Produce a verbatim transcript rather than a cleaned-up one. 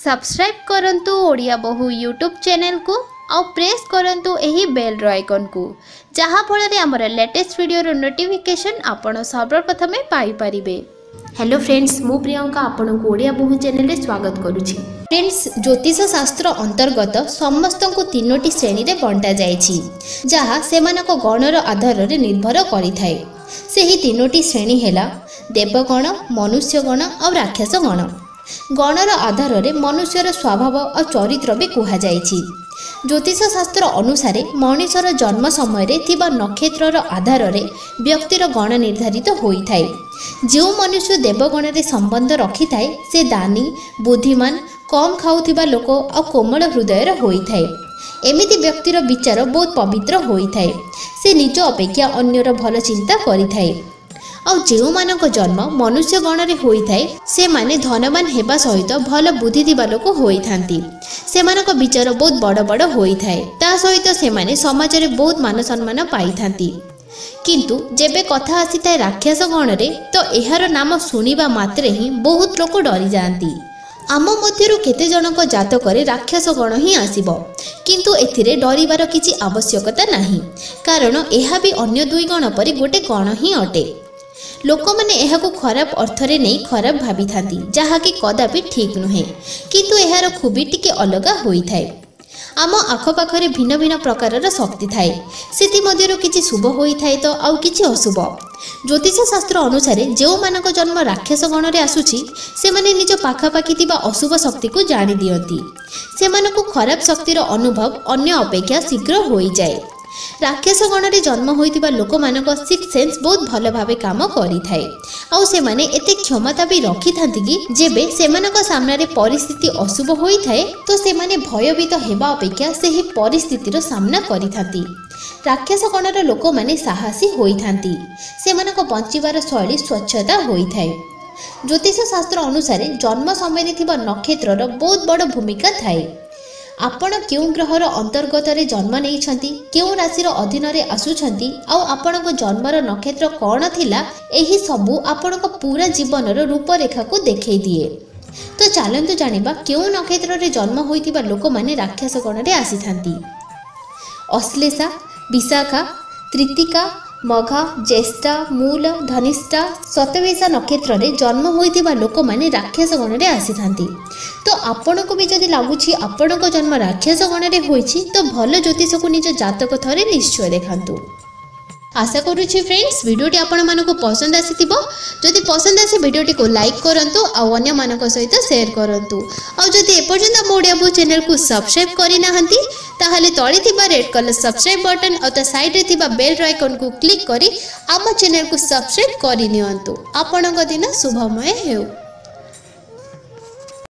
Subscribe करंतु ओडिया बहु YouTube channel को और प्रेस करंतु एही बेल आइकन को जहाँ फल आमर लेटेस्ट वीडियो नोटिफिकेशन आपण सर्वप्रथम पाई परिबे। हेलो फ्रेंड्स, मु प्रियंका आपण को ओडिया बहु चैनल रे स्वागत करुछि। फ्रेंड्स, ज्योतिष शास्त्र अंतर्गत समस्त को तीनोटी श्रेणी रे बंटा जायछि, जहाँ सेमानक गणर आधार रे निर्भर करिथाय। सेही तीनोटी श्रेणी हेला देवगण, मनुष्यगण और राक्षस गण। गणर आधार रे मनुष्यर स्वभाव और चरित्र भी कहा जायछि। ज्योतिष शास्त्र अनुसार मनुष्यर जन्म समय रे थिबा नक्षत्रर आधार रे व्यक्तिर गण निर्धारित होइथाय। जो मनुष्य देवगण रे संबंध रखिथाय से दानी, बुद्धिमान, कम खाउथिबा लोक और कोमल हृदयर होइथाय। एमिति व्यक्तिर विचार बहुत पवित्र होइथाय। से निज अपेक्षा अन्यर भल चिंता करिथाय। और जो मानक जन्म मनुष्य गण रे होइथाय से माने धनवान हेबा सहित भल बुद्धि दिबा लोक होइथांती। सेमानक विचार बहुत बड़ बड़ होइथाय। ता सहित से माने समाज रे बहुत मान सम्मान पाइथांती। किंतु जेबे कथा आसीथाय राक्षस गण रे तो एहार नाम सुनिबा मात्रे ही बहुत लोक डरी जांती। आम मध्यरु केते जनक जातकरे राक्षस गण ही आसीबो, किंतु एथिरे डरिबार किछि आवश्यकता नाही, कारण एहा भी अन्य दुई गण परि गोटे गण ही अटे। लोक मैंने यह खराब अर्थरे नहीं खराब भावी थांती, जहा कि कदापि ठीक नुहे, किंतु यार खूबी टिके अलग होइथाय। आम आखपाखरे भिन्न भिन्न प्रकारर शक्ति थाए, सेति मध्यरु किछि शुभ होइथाय तो आउ किछि अशुभ। ज्योतिष शास्त्र अनुसार जो मानक जन्म राक्षस गण रे आसुछि से माने निज पाखापाखि थिबा अशुभ शक्ति को जानि दियंती। सेमानकु खराब शक्तिर अनुभव अन्य अपेक्षा शीघ्र होई जाए। राक्षस गण रे जन्म होइतिबा लोक मानक सिक्स सेंस बहुत भल भावे काम करि थाए। आउ से माने एते क्षमता भी रखि थांती कि जेबे सेमानक सामने रे परिस्थिति अशुभ होई थाए तो से माने भयभीत हेबा अपेक्षा सेही परिस्थितिर सामना करि थांती। राक्षस गण रे लोक माने साहसी होई थांती। सेमानक बंचिबार शैली स्वच्छता होई थाए। ज्योतिष शास्त्र अनुसार जन्म समय रे थिबा नक्षत्रर बहुत बड़ भूमिका थाए। आपण क्यों ग्रहर अंतर्गत रे जन्म नहीं, क्यों राशि अधीन रे आसुछंती और आपण को जन्मर नक्षत्र कौन थिला, एही सबु आपण को पूरा जीवनर रूपरेखा को देखै दिए। तो चलंतु जानिबा क्यों नक्षत्र रे जन्म होइतिबा लोक माने राक्षस गण रे आसीथांती। अश्लेषा, विशाखा, तृतीका, मघा, ज्येष्ठा, मूल, धनिष्ठा, शतविशा नक्षत्र रे जन्म होइतिबा लोक माने राक्षस गण रे आसीथांती। तो आपण को भी जदि लागुछि आपण को जन्म राक्षस गण रे होइछि तो भल ज्योतिष को निज जातक थरे निश्चय देखांतु। आशा करुछि फ्रेंड्स वीडियोटी आपण मानको पसंद आसीथिबो। जदि पसंद आसी वीडियोटी को लाइक करंतु और अन्य मानक सहित शेयर करंतु। और जदि एपर्यंत हम ओडिया बहु चैनल को सब्सक्राइब करि नाहंती ताहले तळे थिबा रेड कलर सब्सक्राइब बटन और ता साइड रे थिबा बेल आइकन को क्लिक करी आम चैनल को सब्सक्राइब करि नियंतु। आपणक दिन शुभमय हेउ।